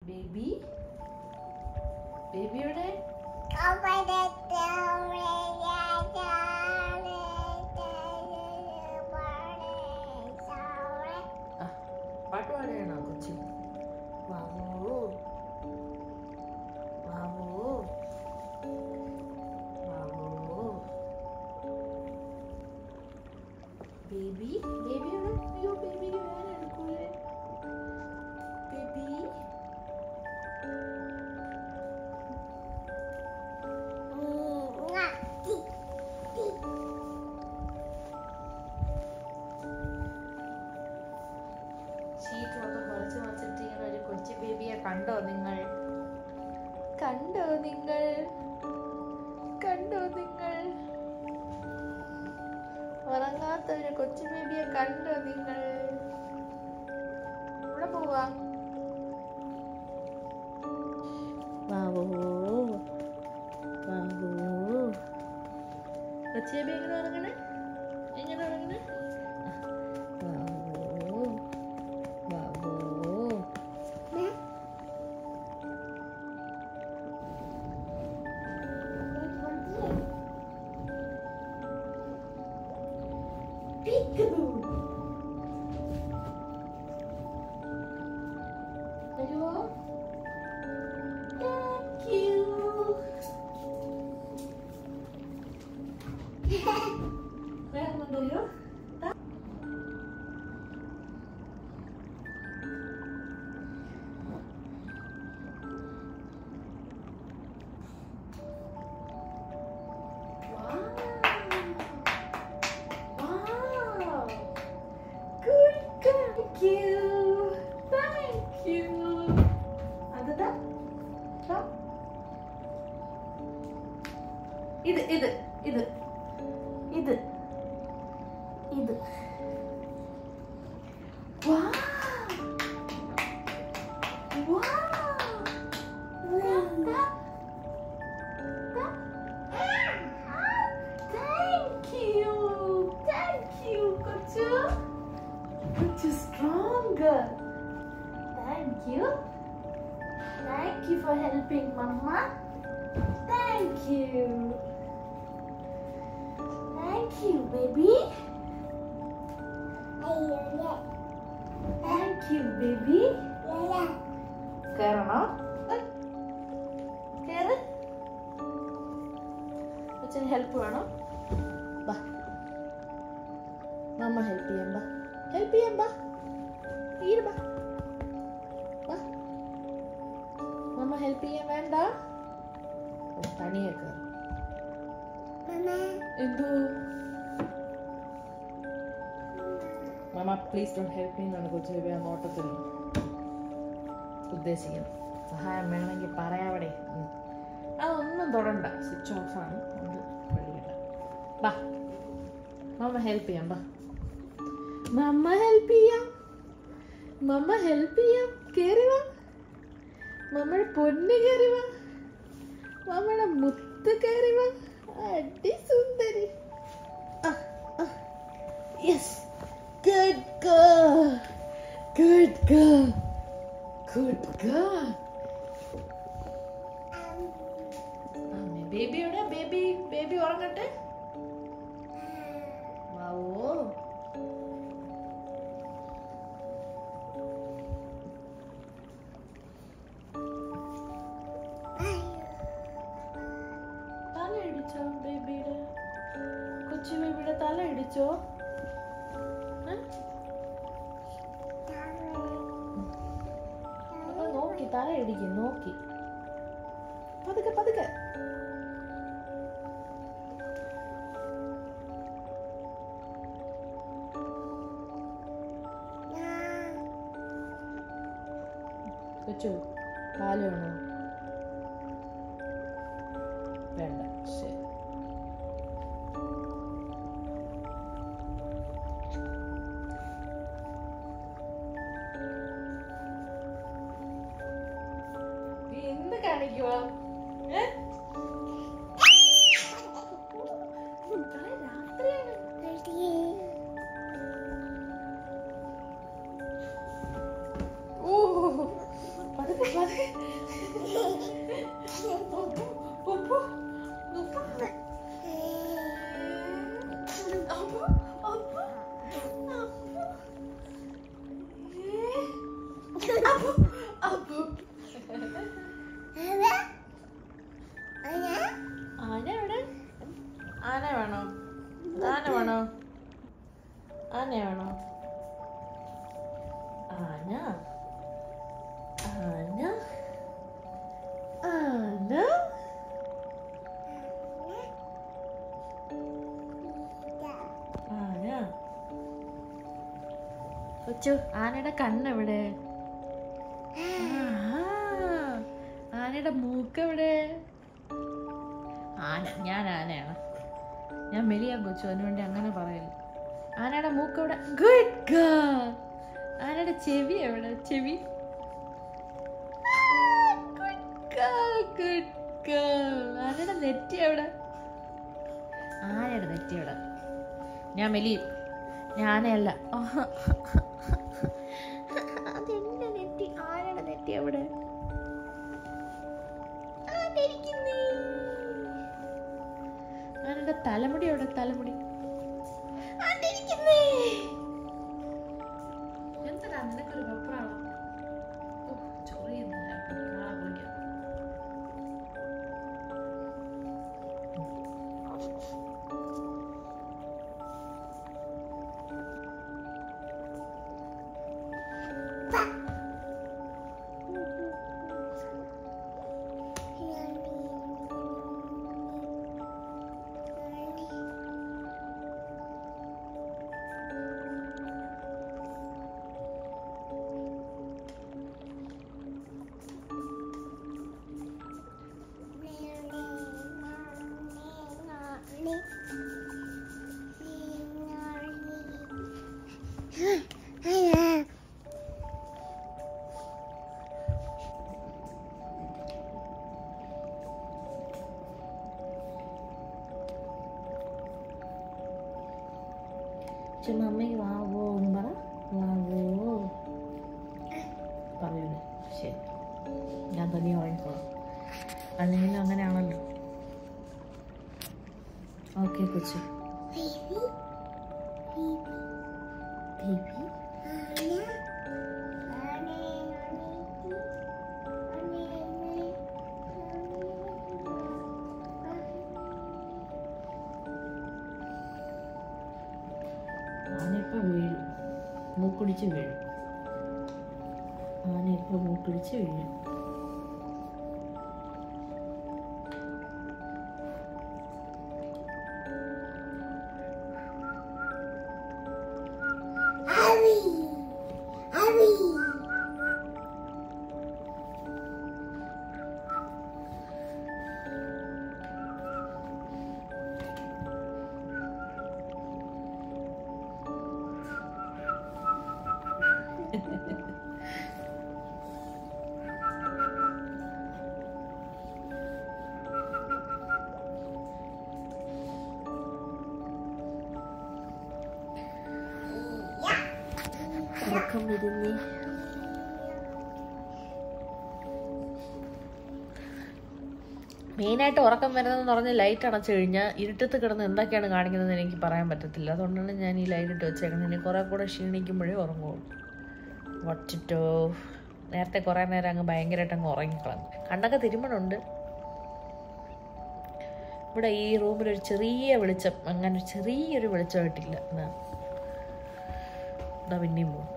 Baby? Baby എവിടെ? പാട്ട് പാടുകയാണോ കൊച്ചി? വാവോ വാവോ വാവോ. ബേബി ബേബി എവിടെ? അയ്യോ ബേബിക്ക് വേറെ എടുക്കൂലേ? ബേബി ഷീറ്റൊക്കെ കുറച്ച് വച്ചിട്ട് ഇങ്ങനെ ഒരു കൊച്ചു ബേബിയെ കണ്ടോ നിങ്ങൾ? കണ്ടോ നിങ്ങൾ? കണ്ടോ നിങ്ങൾ? ഉറങ്ങാത്ത ഒരു കൊച്ചു ബേബിയെ കണ്ടോ നിങ്ങൾ? ഇവിടെ പോവാ. വാവോ വാവോ. കൊച്ചു ബേബി എങ്ങനെ ഉറങ്ങണേ? എങ്ങനെ ഉറങ്ങണേ? വാവോ വാവോ. വരുമോ? Thank you. വേണമെന്നുണ്ടല്ലോ. ഇത് ഇത് ഇത് ഇത് ഇത്. Stronger. Thank you. Thank you for helping Mama. Thank you. Thank you, baby. Thank you, baby. Karana. Kara. Achha help vano. Ba. Mama help cheyam ba. Help cheyam ba. Here ba. Ba. Mama help cheyam venda. തനിയെ കയറും. എന്തോ? Mamma please don't help me എന്നാണ് കൊച്ചു baby ആ നോട്ടത്തിൽ ഉദ്ദേശിക്കുന്നത്. സഹായം വേണമെങ്കിൽ പറയാവിടെ. അതൊന്നും തൊടണ്ട, സ്വിച്ച് ഓഫാണ്. അത് വഴിയില്ല. ബാ മമ്മ ഹെൽപ്പ് ചെയ്യാം. ബാ മമ്മ ഹെൽപ്പ് ചെയ്യാം. മമ്മ ഹെൽപ്പ് ചെയ്യാം. കയറി വാ. മമ്മയുടെ പൊന്ന് കയറി വാ. മമ്മയുടെ മുത്ത് കയറി വാ. അടി സുന്ദരി. Yes good girl. Good girl. Good girl. ബേബിയുടെ ബേബി ബേബി ഉറങ്ങട്ടെ. വാവോ തല ഇടിച്ചോ? ബേബിയുടെ കൊച്ചു ബേബിയുടെ തല ഇടിച്ചോ? നോക്കി തല ഇടിക്കും. നോക്കി പതുക്കെ പതുക്കെ. കൊച്ചു പാല് വേണോ? വേണ്ട. ശരി. എന്ത് കാണിക്കുവാ? രാത്രിയാണ്. ഓ പതുക്കെ പതുക്കെ. ആന വേണോ? ആന വേണോ? ആന വേണോ? ആന ആന ആന ആന. കൊച്ചു, ആനയുടെ കണ്ണെവിടെ? ആനയുടെ മൂക്കെവിടെ? ഞാൻ ആനയാണ്. ഞാൻ മെലിയാൻ കൊച്ചു, അതിനുവേണ്ടി അങ്ങനെ പറയല്. ആനയുടെ മൂക്കെവിടെ? Good girl. ആനയുടെ ചെവി എവിടെ? ചെവി. Good girl. ആനയുടെ നെറ്റി എവിടെ? ആനയുടെ നെറ്റി എവിടെ? ഞാൻ മെലിയും. ഞാനല്ല. അതെന്റെ നെറ്റി. ആനയുടെ നെറ്റി എവിടെ? ആനയുടെ തലമുടി എവിടെ? തലമുടി. എന്തിനാ നിനക്കൊരു വെപ്രാളം? ചൊറിയുന്നു. മമ്മയ്ക്ക് വാവോ എന്ന് പറ. വാവോ പറയൂലേ? ശരി, ഞാൻ തന്നെ ഉറങ്ങിക്കോളാം. അല്ലെങ്കിലും അങ്ങനെയാണല്ലോ. ഓക്കെ കൊച്ചു. ആനയിപ്പോൾ വീഴും, മൂക്കുടിച്ച് വീഴും. ആനയിപ്പോൾ മൂക്കുടിച്ച് വീഴും. ഉറക്കം വരുന്നേ. മെയിനായിട്ട് ഉറക്കം വരുന്നതെന്ന് പറഞ്ഞ് ലൈറ്റ് അടച്ചു കഴിഞ്ഞാൽ ഇരുട്ടത്ത് കിടന്ന് എന്തൊക്കെയാണ് കാണിക്കുന്നതെന്ന് എനിക്ക് പറയാൻ പറ്റത്തില്ല. അതുകൊണ്ടാണ് ഞാൻ ഈ ലൈറ്റ് ഇട്ട് വെച്ചേക്കുന്നത്. ഇനി കുറേ കൂടെ ക്ഷീണിക്കുമ്പോഴേ ഉറങ്ങുള്ളൂ. വച്ചിട്ടോ നേരത്തെ കുറേ നേരം അങ്ങ് ഭയങ്കരമായിട്ട് അങ്ങ് ഉറങ്ങിക്കളഞ്ഞു. കണ്ണൊക്കെ തിരുമണുണ്ട്. ഇവിടെ ഈ റൂമിലൊരു ചെറിയ വെളിച്ചം, അങ്ങനെ ചെറിയൊരു വെളിച്ചമായിട്ടില്ല. എന്താ പിന്നെയും പോകും.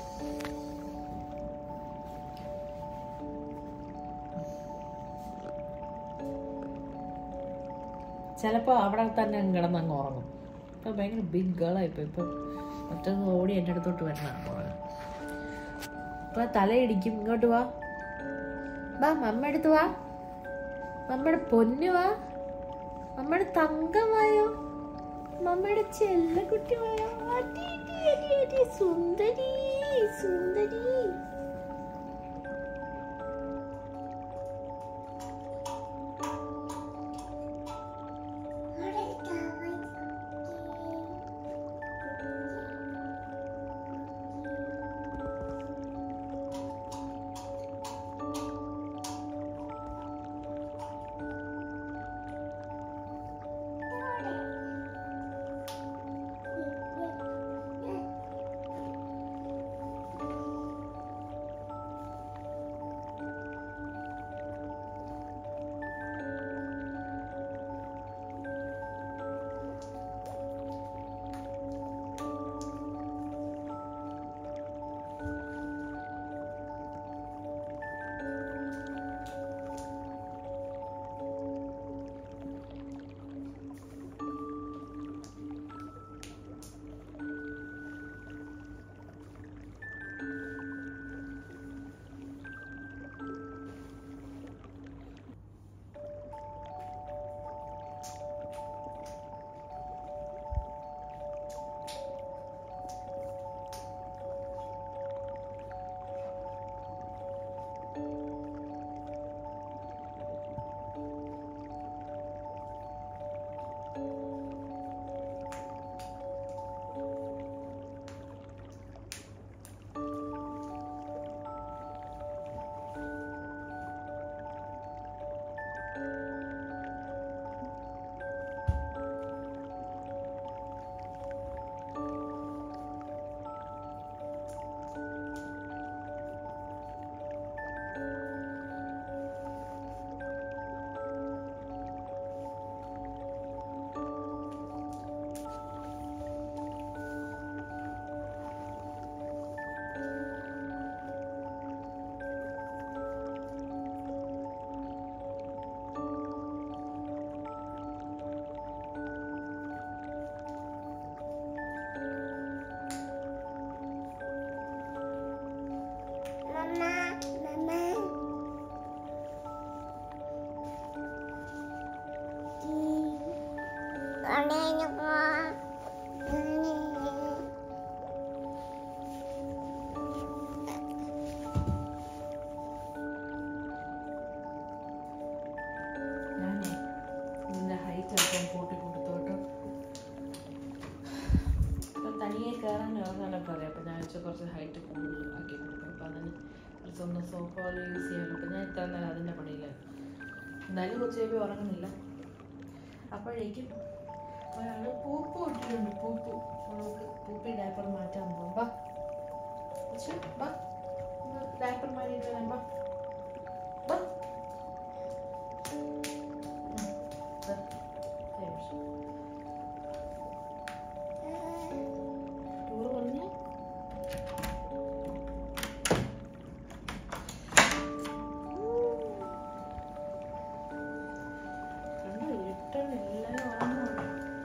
ചിലപ്പോൾ അവിടെ തന്നെ കിടന്ന് അങ്ങ് ഉറങ്ങും. ഇപ്പം ഭയങ്കര ബിഗ് ഗേളായിപ്പോൾ. ഇപ്പം മറ്റൊന്ന് ഓടി എൻ്റെ അടുത്തോട്ട് വരണതാണ് ഉറങ്ങാൻ. ഇപ്പം തലയിടിക്കും. ഇങ്ങോട്ട് വാ, വാ മമ്മ എടുത്ത് വാ, മമ്മയുടെ പൊന്നു വാ, മമ്മയുടെ തങ്കമായോ, മമ്മയുടെ ചെല്ലക്കുട്ടിമായോ, സുന്ദരി സുന്ദരി. ഇത്ര നേരം അതിൻ്റെ പണിയില്ല. എന്തായാലും കൊച്ചു ബേബി ഉറങ്ങുന്നില്ല. അപ്പോഴേക്കും ഒരാൾ പൂപ്പ് ഇട്ടിട്ടുണ്ട്. നമുക്ക് പൂപ്പി ഡയപ്പർ മാറ്റാൻ പോകും. ബാ ബാ ഡയപ്പർ മാറിയിട്ട് വരാം. ബാ ബാ ടൂറ് പറഞ്ഞു. കണ്ടോ ഇട്ടൺ എല്ലാവരും ഓർമ്മ.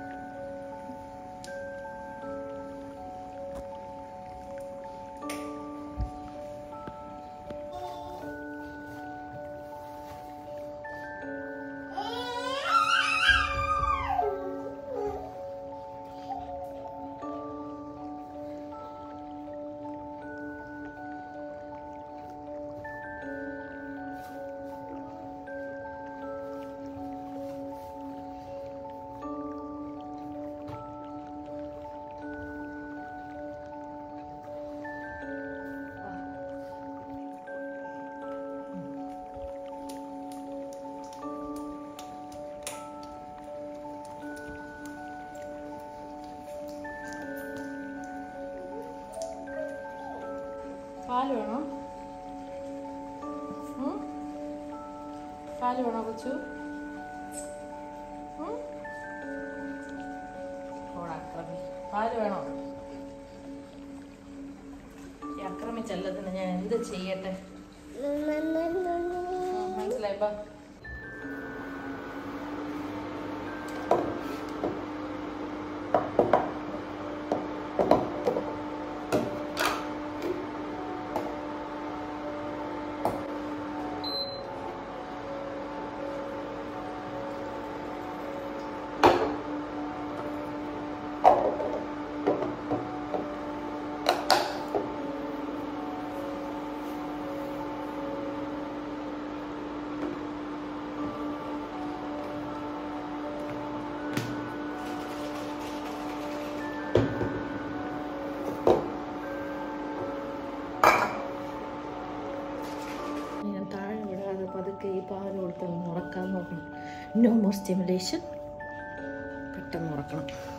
പാല് വേണോ? പാല് വേണോ കൊച്ചു? അക്രമി പാല് വേണോ? ഈ അക്രമിച്ചല്ലതിന് ഞാൻ എന്ത് ചെയ്യട്ടെ? മനസ്സിലായിപ്പോ? പതുക്കെ ഈ പാല് കൊടുത്ത് ഉറക്കാൻ നോക്കണം. No more stimulation. പെട്ടെന്ന് ഉറക്കണം.